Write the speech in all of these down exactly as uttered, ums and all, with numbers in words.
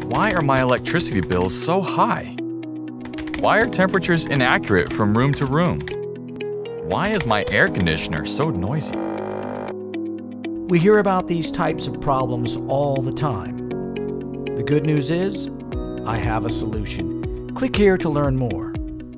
Why are my electricity bills so high? Why are temperatures inaccurate from room to room? Why is my air conditioner so noisy? We hear about these types of problems all the time. The good news is, I have a solution. Click here to learn more.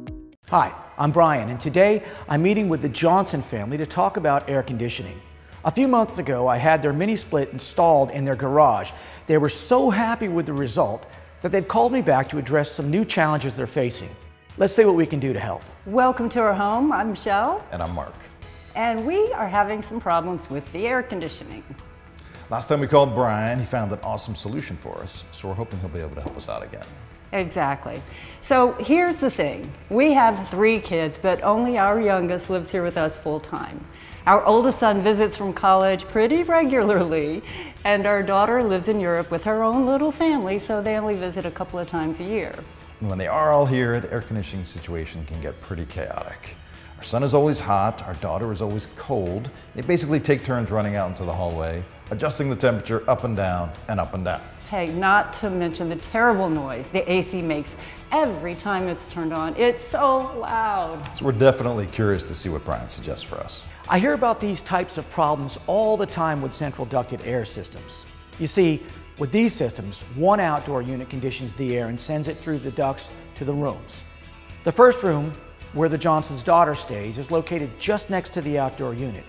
Hi, I'm Brian, and today I'm meeting with the Johnson family to talk about air conditioning. A few months ago, I had their mini split installed in their garage. They were so happy with the result that they've called me back to address some new challenges they're facing. Let's see what we can do to help. Welcome to our home. I'm Michelle. And I'm Mark. And we are having some problems with the air conditioning. Last time we called Brian, he found an awesome solution for us, so we're hoping he'll be able to help us out again. Exactly. So here's the thing. We have three kids, but only our youngest lives here with us full time. Our oldest son visits from college pretty regularly, and our daughter lives in Europe with her own little family, so they only visit a couple of times a year. And when they are all here, the air conditioning situation can get pretty chaotic. Our son is always hot, our daughter is always cold. They basically take turns running out into the hallway, adjusting the temperature up and down and up and down. Hey, not to mention the terrible noise the A C makes every time it's turned on. It's so loud. So we're definitely curious to see what Brian suggests for us. I hear about these types of problems all the time with central ducted air systems. You see, with these systems, one outdoor unit conditions the air and sends it through the ducts to the rooms. The first room, where the Johnson's daughter stays, is located just next to the outdoor unit.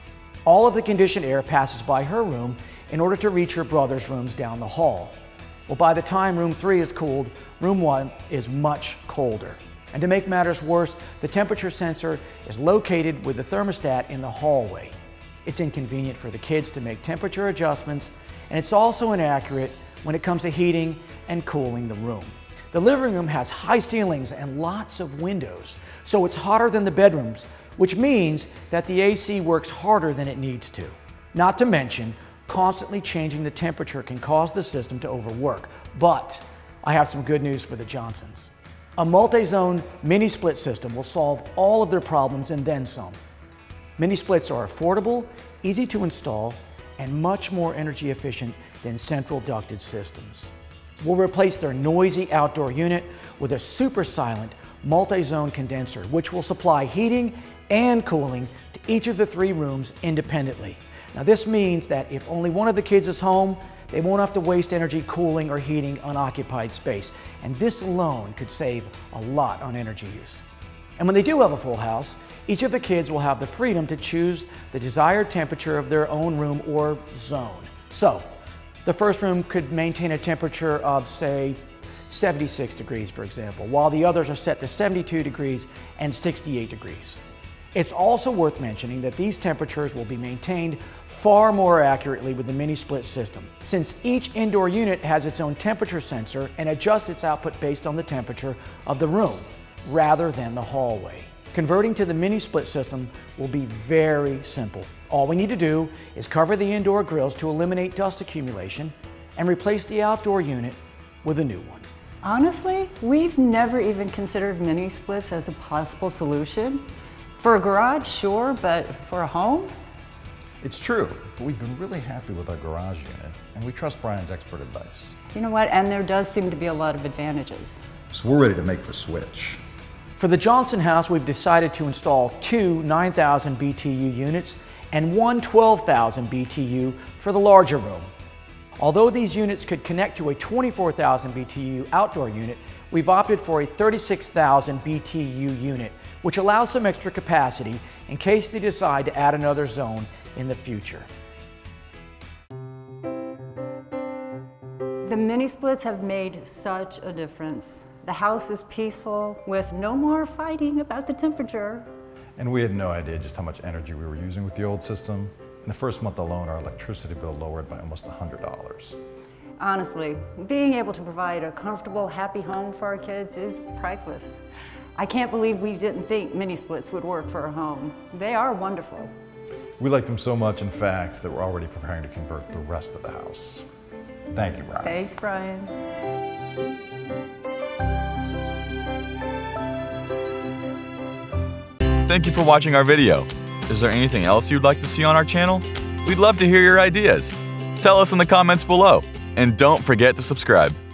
All of the conditioned air passes by her room in order to reach her brother's rooms down the hall. Well, by the time room three is cooled, room one is much colder. And to make matters worse, the temperature sensor is located with the thermostat in the hallway. It's inconvenient for the kids to make temperature adjustments, and it's also inaccurate when it comes to heating and cooling the room. The living room has high ceilings and lots of windows, so it's hotter than the bedrooms, which means that the A C works harder than it needs to. Not to mention, constantly changing the temperature can cause the system to overwork. But I have some good news for the Johnsons. A multi-zone mini split system will solve all of their problems and then some. Mini splits are affordable, easy to install, and much more energy efficient than central ducted systems. We'll replace their noisy outdoor unit with a super silent multi-zone condenser, which will supply heating and cooling to each of the three rooms independently. Now this means that if only one of the kids is home, they won't have to waste energy cooling or heating unoccupied space. And this alone could save a lot on energy use. And when they do have a full house, each of the kids will have the freedom to choose the desired temperature of their own room or zone. So, the first room could maintain a temperature of, say, seventy-six degrees, for example, while the others are set to seventy-two degrees and sixty-eight degrees. It's also worth mentioning that these temperatures will be maintained far more accurately with the mini split system, since each indoor unit has its own temperature sensor and adjusts its output based on the temperature of the room, rather than the hallway. Converting to the mini split system will be very simple. All we need to do is cover the indoor grills to eliminate dust accumulation and replace the outdoor unit with a new one. Honestly, we've never even considered mini splits as a possible solution. For a garage, sure, but for a home? It's true, but we've been really happy with our garage unit, and we trust Brian's expert advice. You know what, and there does seem to be a lot of advantages. So we're ready to make the switch. For the Johnson house, we've decided to install two nine thousand B T U units and one twelve thousand B T U for the larger room. Although these units could connect to a twenty-four thousand B T U outdoor unit, we've opted for a thirty-six thousand B T U unit, which allows some extra capacity in case they decide to add another zone in the future. The mini splits have made such a difference. The house is peaceful with no more fighting about the temperature. And we had no idea just how much energy we were using with the old system. In the first month alone, our electricity bill lowered by almost one hundred dollars. Honestly, being able to provide a comfortable, happy home for our kids is priceless. I can't believe we didn't think mini splits would work for a home. They are wonderful. We like them so much, in fact, that we're already preparing to convert the rest of the house. Thank you, Brian. Thanks, Brian. Thank you for watching our video. Is there anything else you'd like to see on our channel? We'd love to hear your ideas. Tell us in the comments below. And don't forget to subscribe.